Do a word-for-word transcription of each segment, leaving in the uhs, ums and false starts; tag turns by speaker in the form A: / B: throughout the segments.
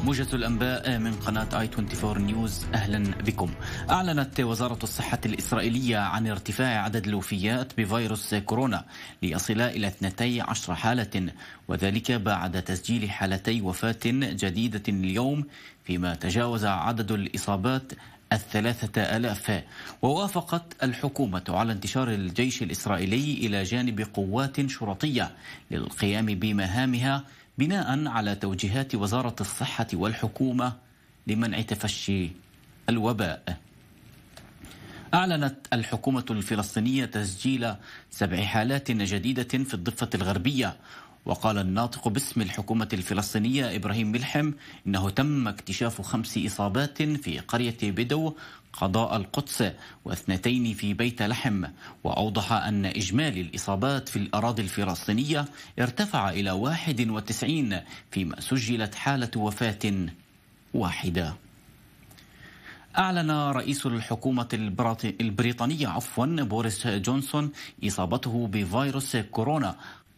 A: موجز الأنباء من قناة آي أربعة وعشرين نيوز، أهلا بكم. أعلنت وزارة الصحة الإسرائيلية عن ارتفاع عدد الوفيات بفيروس كورونا ليصل إلى اثنتي عشر حالة، وذلك بعد تسجيل حالتي وفاة جديدة اليوم، فيما تجاوز عدد الإصابات الثلاثة آلاف. ووافقت الحكومة على انتشار الجيش الإسرائيلي إلى جانب قوات شرطية للقيام بمهامها بناء على توجيهات وزارة الصحة والحكومة لمنع تفشي الوباء. أعلنت الحكومة الفلسطينية تسجيل سبع حالات جديدة في الضفة الغربية. وقال الناطق باسم الحكومة الفلسطينية إبراهيم ملحم إنه تم اكتشاف خمس إصابات في قرية بدو قضاء القدس واثنتين في بيت لحم. وأوضح أن إجمالي الإصابات في الأراضي الفلسطينية ارتفع إلى واحد وتسعين، فيما سجلت حالة وفاة واحدة. أعلن رئيس الحكومة البريطانية عفوا بوريس جونسون إصابته بفيروس كورونا.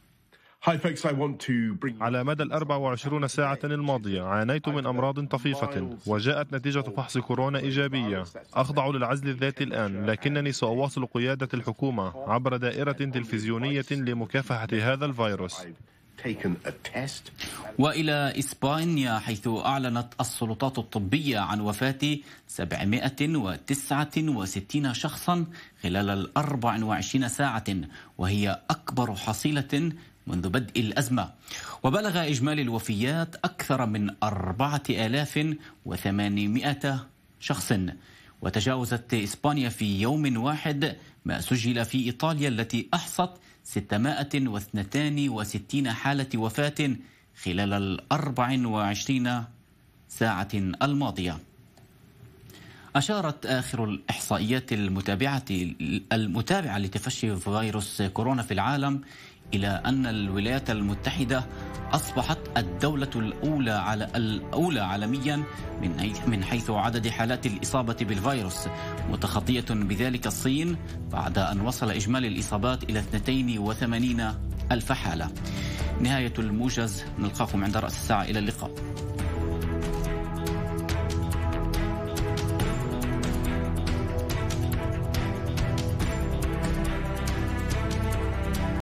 B: على مدى الأربع وعشرون ساعة الماضية عانيت من أمراض طفيفة، وجاءت نتيجة فحص كورونا إيجابية. أخضع للعزل الذاتي الآن، لكنني سأواصل قيادة الحكومة عبر دائرة تلفزيونية لمكافحة هذا الفيروس.
A: وإلى إسبانيا، حيث أعلنت السلطات الطبية عن وفاة سبعمائة وتسعة وستين شخصا خلال الأربع وعشرين ساعة، وهي أكبر حصيلة منذ بدء الأزمة. وبلغ إجمالي الوفيات أكثر من أربعة آلاف وثمانمائة شخص. وتجاوزت إسبانيا في يوم واحد ما سجل في إيطاليا التي أحصت ستمائة واثنين وستين حالة وفاة خلال الأربع وعشرين ساعة الماضية. أشارت آخر الإحصائيات المتابعة المتابعة لتفشي فيروس كورونا في العالم إلى أن الولايات المتحدة أصبحت الدولة الأولى على الأولى عالميا من من حيث عدد حالات الإصابة بالفيروس، متخطية بذلك الصين بعد أن وصل إجمالي الإصابات إلى اثنتين وثمانين ألف حالة. نهاية الموجز، نلقاكم عند رأس الساعة، إلى اللقاء.